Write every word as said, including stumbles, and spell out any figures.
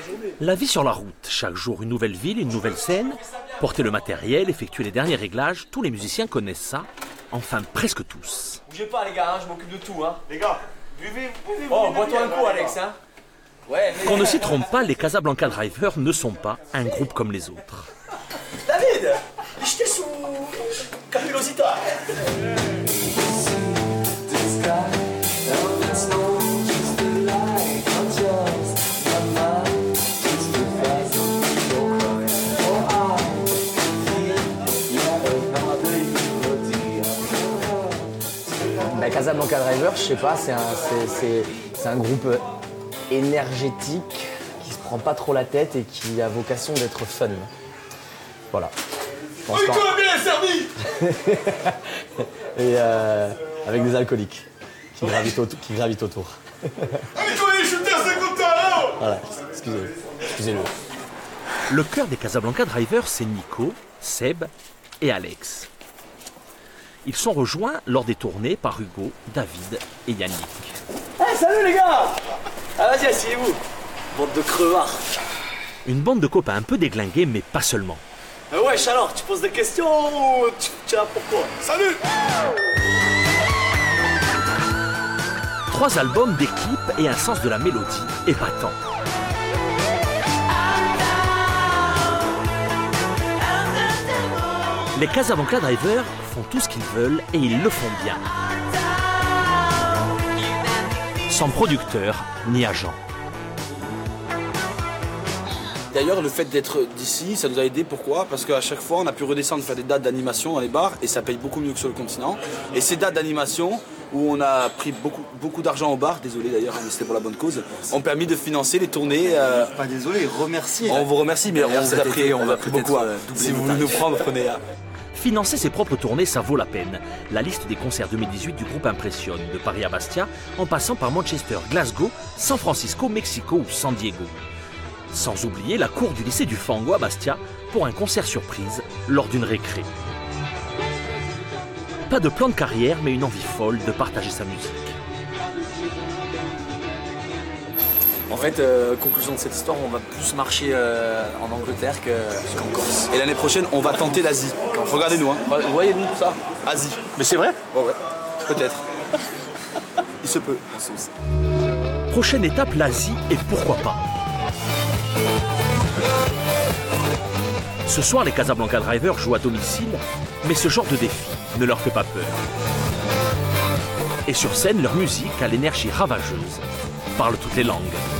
La vie sur la route, chaque jour une nouvelle ville, une nouvelle scène. Porter le matériel, effectuer les derniers réglages, tous les musiciens connaissent ça. Enfin, presque tous. Bougez pas les gars, hein, je m'occupe de tout. Hein. Les gars, buvez, buvez. Oh, bois-toi un coup Alex. Hein. Ouais, mais... Qu'on ne s'y trompe pas, les Casablanca Drivers ne sont pas un groupe comme les autres. David, j'étais sous Capulosita. Bah, Casablanca Driver, je sais pas, c'est un, c'est, c'est un groupe énergétique qui se prend pas trop la tête et qui a vocation d'être fun. Voilà. Oui, tout va bien servi. Et euh, avec des alcooliques qui gravitent, au, qui gravitent autour. Allez, toi, les shooters, c'est comme ça, alors. Voilà, excusez-le. Excusez-le. Le cœur des Casablanca Drivers, c'est Nico, Seb et Alex. Ils sont rejoints lors des tournées par Hugo, David et Yannick. Hey, salut les gars. Ah vas-y, asseyez-vous. Bande de crevards. Une bande de copains un peu déglingués, mais pas seulement. Euh, wesh alors, tu poses des questions ou tu, tu as pourquoi? Salut. Trois albums d'équipe et un sens de la mélodie épatant. Les Casablanca Drivers font tout ce qu'ils veulent et ils le font bien. Sans producteur ni agent. D'ailleurs, le fait d'être d'ici, ça nous a aidé. Pourquoi? Parce qu'à chaque fois, on a pu redescendre faire des dates d'animation dans les bars et ça paye beaucoup mieux que sur le continent. Et ces dates d'animation, où on a pris beaucoup, beaucoup d'argent au bar, désolé d'ailleurs, mais c'était pour la bonne cause, ont permis de financer les tournées. Euh... Pas désolé, remercier. On vous remercie, mais on vous a pris, on on va va pris peut-être, beaucoup. euh, Hein. Si vous voulez nous prendre, prenez. Hein. Financer ses propres tournées, ça vaut la peine. La liste des concerts deux mille dix-huit du groupe impressionne, de Paris à Bastia, en passant par Manchester, Glasgow, San Francisco, Mexico ou San Diego. Sans oublier la cour du lycée du Fango à Bastia pour un concert surprise lors d'une récré. Pas de plan de carrière, mais une envie folle de partager sa musique. En fait, euh, conclusion de cette histoire, on va plus marcher euh, en Angleterre qu'en Corse. Et l'année prochaine, on va tenter l'Asie. Regardez-nous, hein. Vous voyez nous ça? Asie. Mais c'est vrai? Ouais, ouais. Peut-être. Il se peut. Prochaine étape, l'Asie, et pourquoi pas. Ce soir, les Casablanca Drivers jouent à domicile, mais ce genre de défi ne leur fait pas peur. Et sur scène, leur musique a l'énergie ravageuse, parle toutes les langues.